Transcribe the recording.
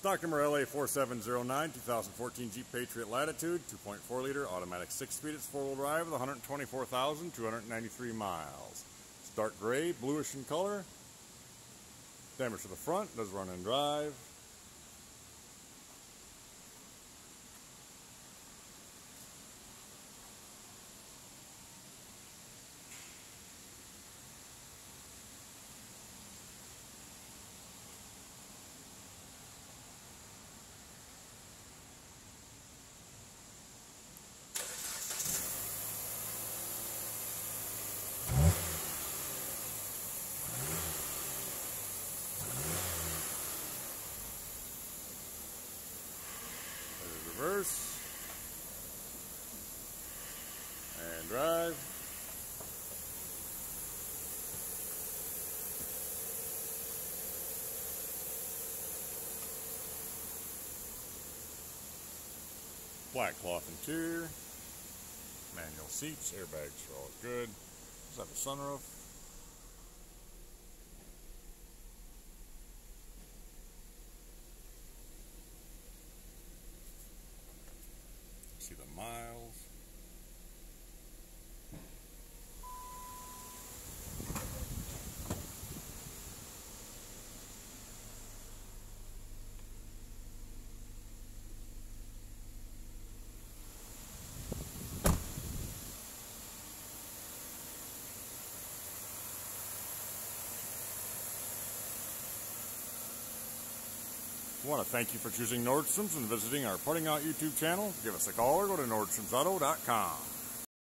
Stock number LA4709, 2014 Jeep Patriot Latitude, 2.4 liter, automatic 6-speed. It's 4-wheel drive with 124,293 miles. It's dark gray, bluish in color. Damage to the front, does run and drive. Reverse and drive. Black cloth interior, manual seats, airbags are all good. Does have a sunroof. See the miles. I want to thank you for choosing Nordstrom's and visiting our Putting Out YouTube channel. Give us a call or go to nordstromsauto.com.